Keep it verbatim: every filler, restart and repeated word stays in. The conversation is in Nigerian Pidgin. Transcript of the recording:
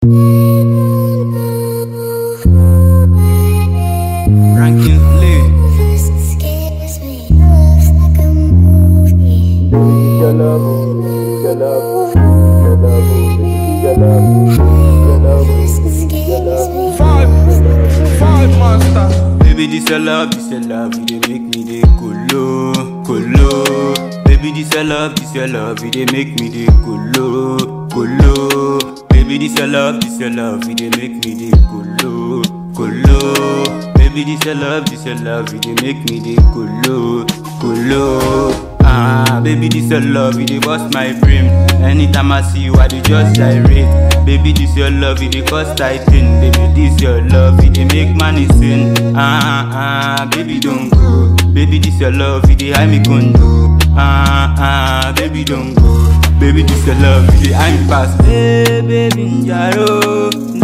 Ranking play. Your love, your love, your love, your love, your love, your love. Five, five monster. Baby, this your love, this your love, you dey make me dey colo, colo. Baby, this your love, this your love, you dey make me dey colo, colo. Baby, this your love, this your love, you dey make me dey colo, colo. Baby, this your love, this your love, you dey make me dey colo, colo. Ah, baby, this your love, you dey bust my brain. Anytime I see you, I dey just gyrate. Baby, this your love, you dey cause tighten. Baby, this your love, you dey make money sin. Ah, ah, baby, don't go. Baby, this your love, you dey hide me condo. Ah, ah, baby, don't go. Baby, this your love, you dey hide me pass. Hey, baby, Joro,